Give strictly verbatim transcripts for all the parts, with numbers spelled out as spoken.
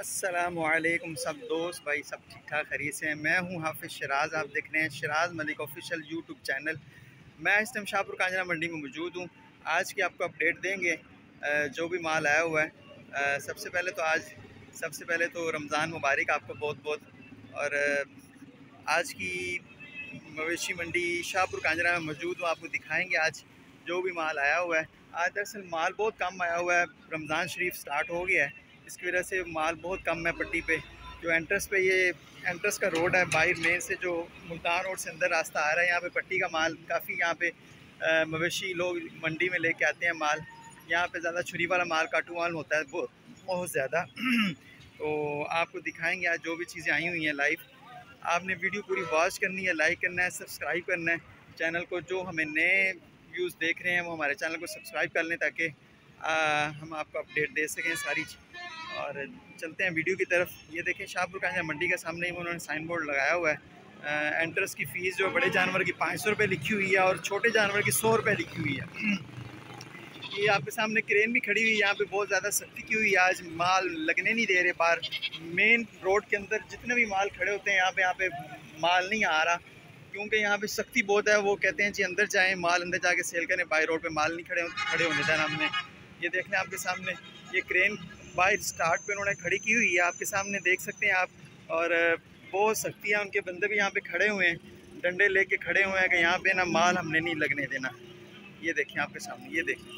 अस्सलामुअलैकुम सब दोस्त भाई, सब ठीक ठाक खरीद से हैं। मैं हूं हाफिज़ शराज, आप देख रहे हैं Shiraz Malik official YouTube channel. मैं इस टाइम शाहपुर कांजरा मंडी में मौजूद हूं। आज की आपको अपडेट देंगे जो भी माल आया हुआ है। सबसे पहले तो आज सबसे पहले तो रमज़ान मुबारक आपको बहुत बहुत। और आज की मवेशी मंडी शाहपुर कांजरा में मौजूद हूँ, आपको दिखाएँगे आज जो भी माल आया हुआ है। आज दरअसल माल बहुत कम आया हुआ है, रमज़ान शरीफ स्टार्ट हो गया है, इसकी वजह से माल बहुत कम है पट्टी पे। जो एंट्रेंस पे ये एंट्रेंस का रोड है, बाहर मेन से जो मुल्तान रोड से अंदर रास्ता आ रहा है, यहाँ पे पट्टी का माल काफ़ी, यहाँ पे मवेशी लोग मंडी में लेके आते हैं माल। यहाँ पे ज़्यादा छुरी वाला माल, काटू माल होता है बहुत बहुत ज़्यादा। तो आपको दिखाएंगे आज जो भी चीज़ें आई हुई हैं लाइव। आपने वीडियो पूरी वॉच करनी है, लाइक करना है, सब्सक्राइब करना है चैनल को। जो हमें नए व्यूज़ देख रहे हैं वो हमारे चैनल को सब्सक्राइब कर लें ताकि हम आपको अपडेट दे सकें सारी। और चलते हैं वीडियो की तरफ। ये देखें शाहपुर कांजरा मंडी के सामने ही उन्होंने साइन बोर्ड लगाया हुआ है। एंट्रेंस की फ़ीस जो बड़े जानवर की पाँच सौ रुपये लिखी हुई है और छोटे जानवर की सौ रुपये लिखी हुई है। ये आपके सामने क्रेन भी खड़ी हुई है, यहाँ पे बहुत ज़्यादा सख्ती की हुई है। आज माल लगने नहीं दे रहे बाहर मेन रोड के अंदर। जितने भी माल खड़े होते हैं यहाँ पे यहाँ पे माल नहीं आ रहा, क्योंकि यहाँ पे सख्ती बहुत है। वो कहते हैं जी अंदर जाएं, माल अंदर जाके सेल करें, बाहर रोड पे माल नहीं खड़े खड़े होने देना हमने। ये देख लें आपके सामने, ये क्रेन बाहर स्टार्ट पे उन्होंने खड़ी की हुई है, आपके सामने देख सकते हैं आप। और बहुत सख्ती है, उनके बंदे भी यहाँ पे खड़े हुए हैं, डंडे लेके खड़े हुए हैं कि यहाँ पे ना माल हमने नहीं लगने देना। ये देखें आपके सामने, ये देखें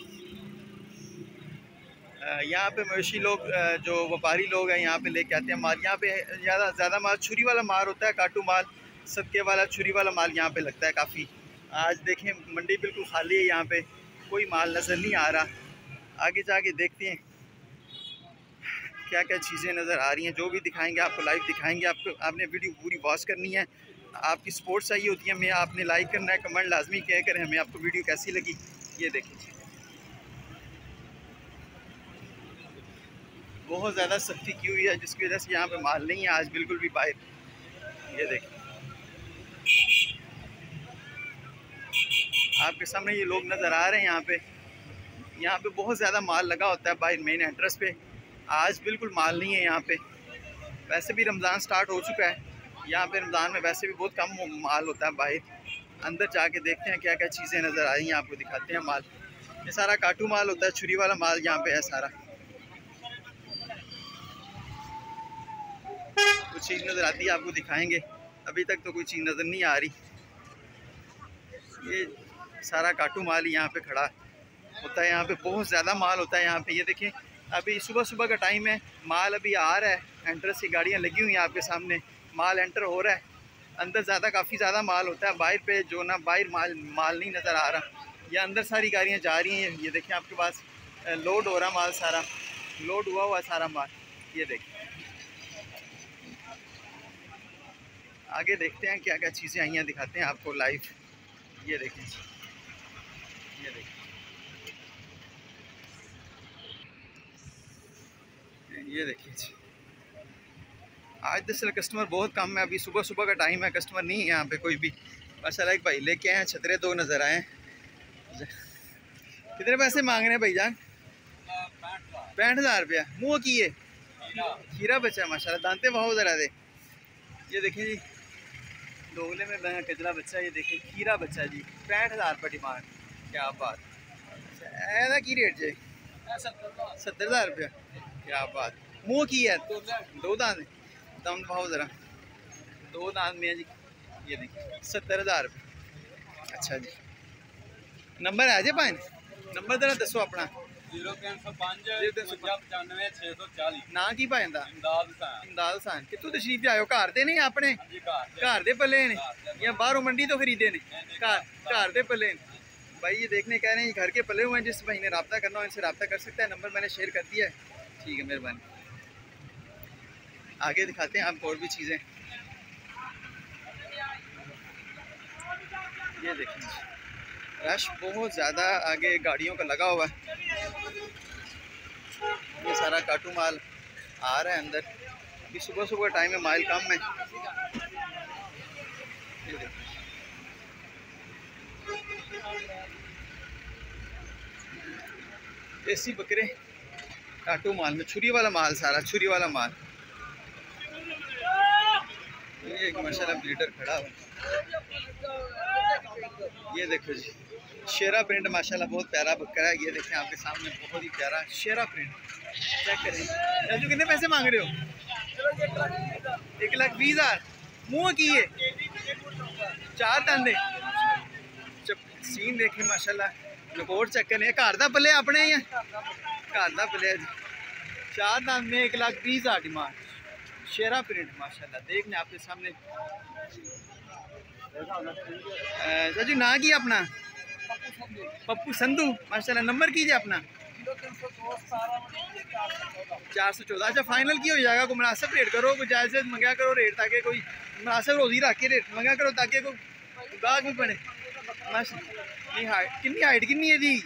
यहाँ पे मवेशी लोग जो व्यापारी लोग हैं यहाँ पे लेके आते हैं माल। यहाँ पे ज़्यादा ज़्यादा माल छुरी वाला माल होता है, काटू माल, सदके वाला छुरी वाला माल यहाँ पे लगता है काफ़ी। आज देखें मंडी बिल्कुल खाली है, यहाँ पे कोई माल नज़र नहीं आ रहा। आगे जाके देखते हैं क्या क्या चीज़ें नज़र आ रही हैं, जो भी दिखाएंगे आपको लाइव दिखाएंगे। आपको आपने वीडियो पूरी वॉच करनी है, आपकी सपोर्ट चाहिए होती है हमें। आपने लाइक करना है, कमेंट लाजमी कह कर हमें आपको वीडियो कैसी लगी। ये देखिए बहुत ज़्यादा सख्ती की हुई है, जिसकी वजह से यहाँ पे माल नहीं है आज बिल्कुल भी बाहर। ये देखिए आपके सामने ये लोग नज़र आ रहे हैं। यहाँ पे यहाँ पे बहुत ज़्यादा माल लगा होता है बाहर मेन एंट्रेंस पे। आज बिल्कुल माल नहीं है यहाँ पे। वैसे भी रमज़ान स्टार्ट हो चुका है, यहाँ पे रमज़ान में वैसे भी बहुत कम माल होता है बाहर। अंदर जाके देखते हैं क्या क्या चीज़ें नज़र आ रही हैं, आपको दिखाते हैं माल। ये सारा काटू माल होता है, छुरी वाला माल यहाँ पे है सारा। कुछ चीज़ नज़र आती है आपको दिखाएंगे, अभी तक तो कोई चीज़ नज़र नहीं आ रही। ये सारा काटू माल यहाँ पे खड़ा होता है, यहाँ पे बहुत ज़्यादा माल होता है यहाँ पे। ये देखें अभी सुबह सुबह का टाइम है, माल अभी आ रहा है, एंट्रेंस की गाड़ियाँ लगी हुई हैं आपके सामने, माल एंटर हो रहा है। अंदर ज़्यादा काफ़ी ज़्यादा माल होता है, बाहर पे जो ना बाहर माल माल नहीं नज़र आ रहा। ये अंदर सारी गाड़ियाँ जा रही हैं। ये देखें आपके पास लोड हो रहा माल, सारा लोड हुआ हुआ सारा माल। ये देखें आगे देखते हैं क्या क्या चीज़ें आई हैं, दिखाते हैं आपको लाइव। ये देखें ये देखें ये देखिए जी, आज दरअसल कस्टमर बहुत कम है, अभी सुबह सुबह का टाइम है, कस्टमर नहीं है यहाँ पे कोई भी। माशाल्लाह एक भाई लेके आए हैं, छतरे दो नज़र आए हैं। कितने पैसे मांग रहे हैं भाईजान? पैंठ हज़ार रुपया। मुँह की है खीरा बच्चा, माशाल्लाह दांते बहुत ज़रा दे। ये देखें जी दोगले में बहन कचरा बच्चा, ये देखें खीरा बच्चा जी, पैंठ हज़ार रुपये डिमांड। क्या बात, ऐसा की रेट जी? सत्तर हज़ार रुपया। क्या बात, मुँह की है, दो दांत दम भाव ज़रा, दो दांत में है जी। ये देखिए सत्तर हज़ार रुपये। अच्छा जी, नंबर है जी पाँच नंबर ज़रा दसो अपना। जीरो तीन सौ पाँच पचानवे छे सौ चालीस। ना की पाए इमदाद हसन। कितों तशरीफ आयो? घर दे नहीं अपने? घर दे पले ने या बाहरों मंडी तो खरीदे ने? घर घर दे पले ने भाई। ये देखने कह रहे हैं घर के पले हुए हैं, जिस भाई ने रब्ता करना हो इनसे रब्ता कर सकता है। नंबर मैंने शेयर कर दिया है, ठीक है मेहरबानी। आगे दिखाते हैं आपको और भी चीज़ें। ये देखें रश बहुत ज़्यादा आगे गाड़ियों का लगा हुआ है। ये सारा काटू माल आ रहा है अंदर, अभी सुबह सुबह टाइम है, माइल कम है। ये देखिए देसी बकरे काटू माल में, छुरी वाला माल, सारा छुरी वाला माल। एक माशाल्लाह ब्रीडर खड़ा हो, ये देखो जी शेरा प्रिंट माशाल्लाह बहुत प्यारा बकरा है। ये देखें आपके सामने बहुत ही प्यारा शेरा प्रिंट, चेक करें। राजू कितने पैसे मांग रहे हो? एक लाख बीस हज़ार। मुँह की है चार दांदे, सीन देखें माशाल्लाह, रिकॉर्ड चेक करें। घर का पले अपने ही है, घर का पले चार दांत में एक लाख बीस हज़ार डिमांड, शेरा प्रिंट माशाल्लाह देख लें आपके सामने। जी ना की अपना पप्पू संधू माशाल्लाह, नंबर कीजिए अपना चार सौ चौदह। अच्छा फाइनल की हो जाएगा, कोई मुनासिब रेट करो, कोई जायज़ मंगा करो रेट, ताकि कोई मुनासिब रोजी रख के रेट मंगा करो, ताकि कोई गाहक भी बने। नहीं हाइट कितनी हाइट कितनी है जी?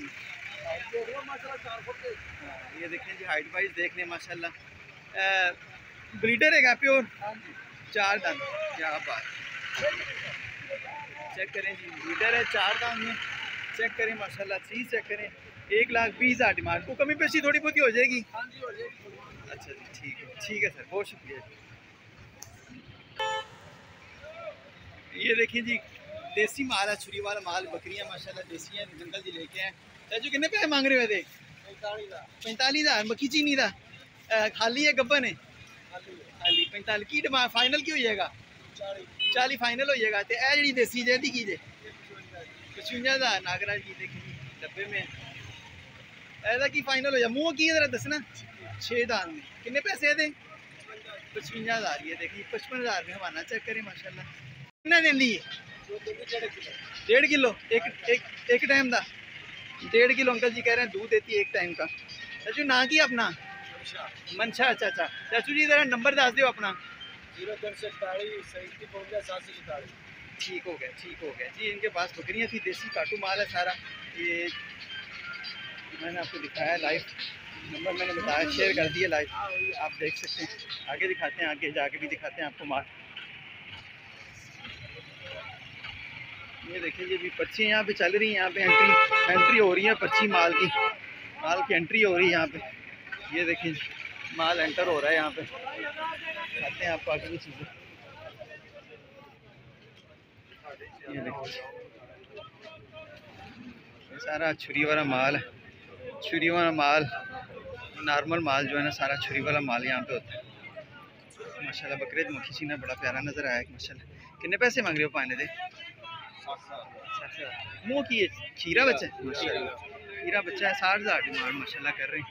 ये देखें जी हाइट वाइज देख लें माशाल्लाह। ब्रीडर है क्या प्योर? चार दांत, क्या बात, चेक करें जी ब्रीडर है चार दांत में, चेक करें माशाल्लाह, चीज़ चेक करें। एक लाख बीस हज़ार डिमांड, को कमी पेशी थोड़ी बहुत हो जाएगी? अच्छा जी ठीक है, ठीक है सर, बहुत शुक्रिया। ये देखिए जी देसी माल है, छुरी वाला माल, बकरियां माशाल्लाह देसी हैं, जंगल जी लेके हैं। चाचू कितने पैसे मांग रहे हो? थे पैंतालीस हज़ार मक्खी चीनी था, खाली है गब्बन है खाली पैंतालीस की डिमांड, फाइनल की हो जाएगा? चालीस फाइनल हो जाएगा। तो यह जी देसी जैदी की जे पचवंजा हज़ार नागराज जी देखिए डब्बे में, ऐसा की फाइनल हो जाए? मुँह की जरा दसना। छः दान में कितने पैसे थे? पचवंजा हज़ार। ये देखिए पचपन हज़ार में हमारा, चेक करें माशाल्लाह। कितना देंदी है? डेढ़ किलो एक एक एक टाइम का, डेढ़ किलो अंकल जी कह रहे हैं दूध देती है एक टाइम का। चाचू ना की अपना मनशा? अच्छा अच्छा चाचू जी जरा नंबर दस दो अपना। जीरो तीन सौ इकतालीस सात सौ इकतालीस। ठीक हो गया, ठीक हो गया जी। इनके पास बकरियाँ थी, देसी काटू माल है सारा। ये मैंने आपको दिखाया लाइव, नंबर मैंने बताया, शेयर कर दिया लाइव, आप देख सकते हैं। आगे दिखाते हैं, आगे जाके भी दिखाते हैं आपको माल। ये देखिए ये भी पर्ची यहाँ पे चल रही है, यहाँ पे एंट्री एंट्री हो रही है, पर्ची माल की, माल की एंट्री हो रही है यहाँ पे। ये देखिए माल एंटर हो रहा है यहाँ पे, दिखाते हैं आपको आगे की चीज़ें। ये देखिए सारा छुरी वाला माल है, छुरी वाला माल, नॉर्मल माल जो है ना सारा छुरी वाला माल यहाँ पे होता है माशाल्लाह। बकरीद मक्खी सीना बड़ा प्यारा नज़र आया माशाल्लाह। कितने पैसे मांग रहे हो पाने दे? मुँह की है खीरा बच्चा माशाल्लाह, खीरा बच्चा है, साठ हज़ार डिमांड माशाल्लाह कर रहे हैं।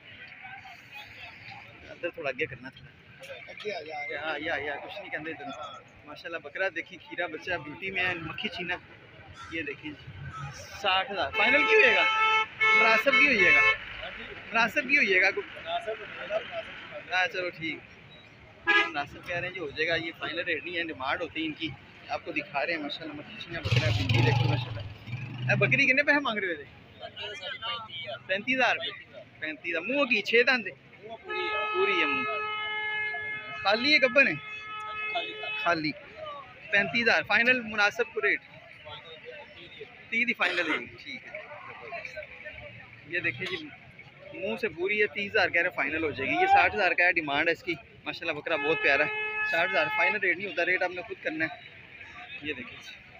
अंदर थोड़ा आगे करना, थोड़ा हाँ या या कुछ नहीं कहते इधर माशाल्लाह। बकरा देखिए खीरा बच्चा ब्यूटी में है, मक्खी छीना। ये देखिए साठ हज़ार फाइनल की होएगा? मुनासिब की होइएगा? मुनासिब की होइएगा? हाँ चलो ठीक, मुनासिब कह रहे हैं जी हो जाएगा। ये फाइनल रेट नहीं है, डिमांड होती है इनकी, आपको दिखा रहे हैं माशाल्लाह। मक्खी छीना बकरा ब्यूटी देखो माशाल्लाह। बकरी कितने पैसे मांग रहे थे? पैंतीस हज़ार रुपये। पैंतीस हज़ार। मुँह की छः दांत पूरी है, मुँह खाली है गब्बन है? खाली। पैंतीस हज़ार फाइनल, मुनासिब को रेट तीस ही फाइनल है, ठीक है। ये देखिए जी मुंह से पूरी है, तीस हज़ार कह रहे फाइनल हो जाएगी। ये साठ हज़ार का है, डिमांड है इसकी माशाल्लाह। बकरा बहुत प्यारा है, साठ हज़ार फाइनल रेट नहीं होता, रेट आपने खुद करना है। ये देखिए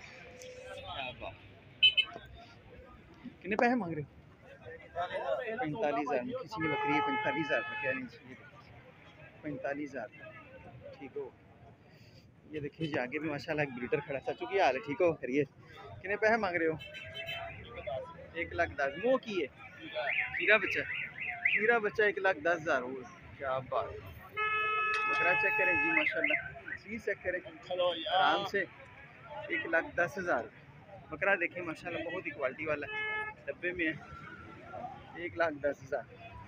कितने पैसे मांग रहे हो? पैंतालीस हज़ार में किसी ने बकरी है, पैंतालीस हज़ार का कह रहे हैं, पैंतालीस हज़ार ठीक हो। ये देखिए जी आगे भी माशाल्लाह एक ब्रीडर खड़ा था। चूँकि हाल है ठीक हो करिए। कितने पैसे मांग रहे हो? एक लाख दस। मुँह की है खीरा बच्चा, खीरा बच्चा एक लाख दस हज़ार हो। क्या बात, बकरा चेक करें जी माशाल्लाह, चीज़ चेक करें आराम से। एक लाख दस हज़ार बकरा देखें माशाल्लाह, बहुत ही क्वालिटी वाला डब्बे में है। एक लाख दस हज़ार।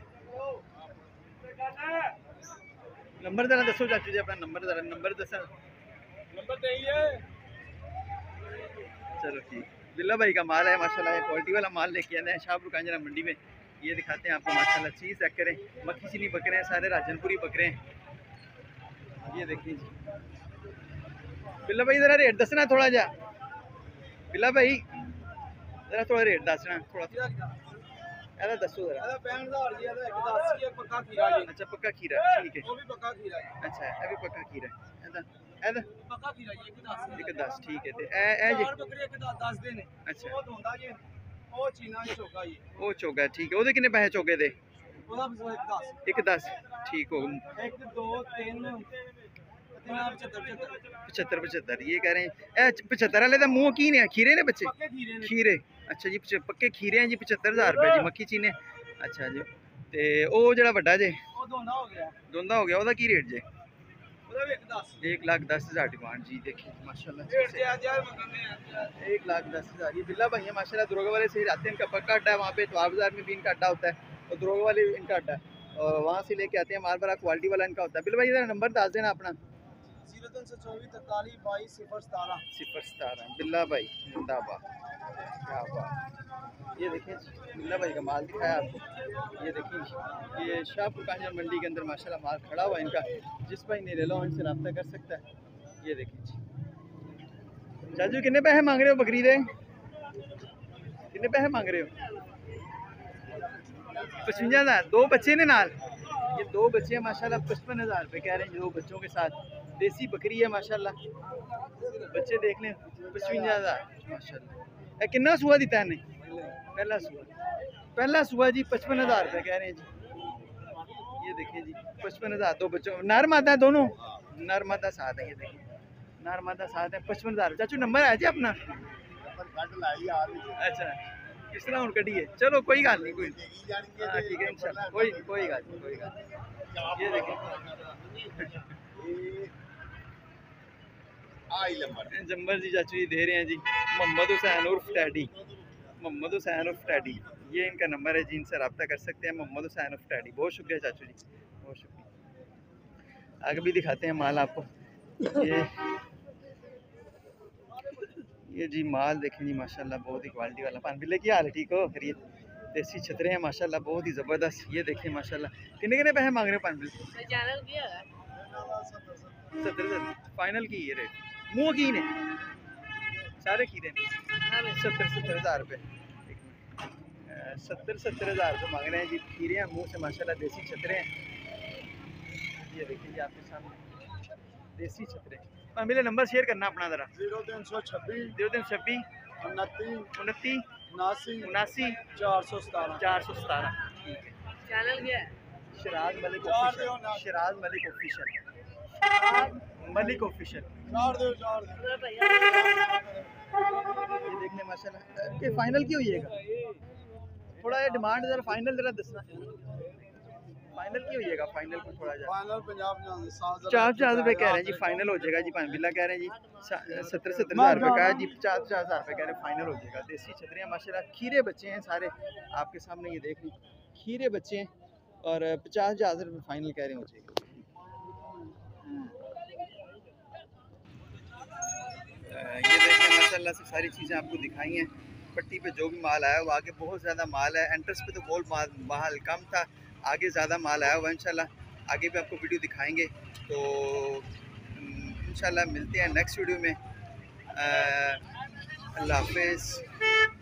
नंबर जरा दसो चाचू जी अपना नंबर, जरा नंबर दसा। नंबर चाहिए? चलो ठीक। बिल्ला भाई का माल है माशाल्लाह, क्वालिटी वाला माल लेके आए हैं शाहपुर कांजरा मंडी में। ये दिखाते हैं आपको माशाल्लाह, चीज़ चेक करें। मक्खी चीनी बकरे हैं, सारे राजनपुरी बकरे हैं। ये देखिए जी बिल्ला भाई जरा रेट दसना थोड़ा जा, बिल्ला भाई जरा थोड़ा रेट दसना थोड़ा। ਇਹਦਾ ਦੱਸੋ ਜ਼ਰਾ। ਇਹਦਾ पैंठ हज़ार जी ਇਹਦਾ ਇੱਕ दस ਜੀ ਪੱਕਾ ਖੀਰਾ ਜੀ। ਅੱਛਾ ਪੱਕਾ ਖੀਰਾ, ਠੀਕ ਹੈ। ਉਹ ਵੀ ਪੱਕਾ ਖੀਰਾ ਜੀ। ਅੱਛਾ ਇਹ ਵੀ ਪੱਕਾ ਖੀਰਾ ਇਹਦਾ ਇਹਦਾ ਪੱਕਾ ਖੀਰਾ ਜੀ ਇੱਕ दस ਇੱਕ ਦਸ, ਠੀਕ ਹੈ। ਤੇ ਇਹ ਇਹ ਜੀ ਚਾਰ ਬੱਕਰੇ ਇੱਕ दस ਦੇ ਨੇ। ਅੱਛਾ ਉਹ ਦੋਂਦਾ ਜੀ ਉਹ ਚੀਨਾ ਜੀ ਚੋਗਾ ਜੀ। ਉਹ ਚੋਗਾ, ਠੀਕ ਹੈ। ਉਹਦੇ ਕਿੰਨੇ ਪੈਸੇ ਚੋਗੇ ਦੇ? ਉਹਦਾ ਬਸ ਇੱਕ दस ਇੱਕ ਦਸ, ਠੀਕ ਹੋ ਗਏ। ਇੱਕ ਦੋ ਤਿੰਨ पचहत्तर पचहत्तर ये कह रहे हैं। पचहत्तर वाले का मुँह की ने खीरे ने बच्चे खीरे। अच्छा जी पक्के खीरे हैं जी। पचहत्तर हज़ार रुपये जी मक्की चीने। अच्छा जी ते ओ जेड़ा वड्डा जे दोंदा हो गया ओदा की रेट जे? एक लाख दस हज़ार डिमांड जी। देखिए माशाल्लाह एक लाख दस हज़ार। ये बिल्ला भाई है माशाल्लाह। दरोगा वाले से आते हैं, इनका पक्का अड्डा है। वहाँ पे तो बाज़ार में भी इनका अड्डा होता है और दरोगा वाले इनका अड्डा है और वहाँ से लेके आते हैं माल बड़ा क्वालिटी वाला इनका होता है। बिल्ला भाई इधर नंबर दास देना अपना। जीरो तीन सौ चौबीस तैतालीस बाईस सिफर सतारह सिफर सतारह। बिल्ला भाई जिंदाबाद, क्या बात। ये देखिए बिल्ला भाई का माल दिखाया आपको। ये देखिए ये शाहपुर कांजर मंडी के अंदर माशाल्लाह माल खड़ा हुआ है इनका। जिस भाई ने ले लो इनसे रब्ता कर सकता है। ये देखिए चाचू कितने पैसे मांग रहे हो बकरी दे? कितने पैसे मांग रहे हो? पचवंजा हज़ार। दो बच्चे ने नाल, ये दो बच्चे हैं माशाल्लाह। पचपन हज़ार रुपये कह रहे हैं दो बच्चों के साथ। देसी बकरी है माशाल्लाह। बच्चे देख लें पचवंजा हज़ार माशाल्लाह। कितना सुआ दिता है? पहला सुआ, पहला सुआ जी पचपन हज़ार रुपये कह रहे हैं जी। ये देखिए जी पचपन हज़ार। दो बच्चों नर मादा है दोनों, नर मादा साथ है। ये देखिए नर मादा साथ है। पचपन हज़ार। चाचू नंबर है जी अपना? अच्छा किस तरह हूँ कढ़ी है। चलो कोई गल नहीं, कोई हाँ ठीक है इंशाल्लाह। कोई कोई गल नहीं, कोई गल नहीं। ये देखिए जम्बर जी चाचू जी दे रहे हैं जी। मोहम्मद हुसैन उर्फ टैडी, मोहम्मद हुसैन उर्फ टैडी ये इनका नंबर है जी। इनसे रब्ता कर सकते हैं मोहम्मद हुसैन उर्फ टैडी। बहुत शुक्रिया चाचू जी, बहुत शुक्रिया। आगे भी दिखाते हैं माल आपको। ये ये जी माल देखें जी माशाल्लाह बहुत ही क्वालिटी वाला। पान बिल्ले की हाल है? ठीक हो खरीद। देसी छतरे हैं माशाल्लाह बहुत ही ज़बरदस्त। ये देखें माशाल्लाह। कितने कितने पैसे मांग रहे हो पान बिल्ले? सत्तर सत्तर फाइनल की ये रेट। मुँह की ने सारे खीरे सत्तर सत्तर हज़ार रुपये। सत्तर सत्तर हज़ार रुपये मांग रहे हैं जी। खीरे हैं मुँह से माशाल्लाह। देसी छतरे हैं। ये देखिए जी आपके सामने देसी छतरे। मेरा नंबर शेयर करना अपना ज़रा। जीरो तीन सौ छब्बीस जीरो तीन छब्बीस उनतीस उनतीस उनासी उनासी चार सौ सतारह चार सौ सतारह। ठीक है। चैनल क्या है? Sharaz Malik official. Sharaz Malik official. Malik official. ये देखने माशाल्लाह के फाइनल की होइएगा। थोड़ा ये डिमांड जरा फाइनल जरा दसना। फाइनल की होइएगा। फाइनल को थोड़ा फाइनल पंजाब चार पचास रुपये कह रहे हैं जी। फाइनल हो जाएगा जी। पान बिल्ला कह रहे हैं जी सत्तर सत्तर हज़ार रुपये का है जी। पचास पचास हज़ार रुपये कह रहे हैं फाइनल हो जाएगा। देसी छतरियाँ माशाल्लाह। खीरे बच्चे हैं सारे आपके सामने। ये देख लीजिए खीरे बच्चे हैं और पचास हज़ार रुपये फाइनल कह रहे हैं हो जाएगा। ये देखिए माशाल्लाह से सारी चीज़ें आपको दिखाई हैं। पट्टी पे जो भी माल आया वो आगे बहुत ज़्यादा माल है। एंट्रेंस पे तो बहुत माल माल कम था, आगे ज़्यादा माल आया हुआ। इंशाल्लाह आगे भी आपको वीडियो दिखाएंगे। तो इंशाल्लाह मिलते हैं नेक्स्ट वीडियो में। अल्लाह हाफिज़।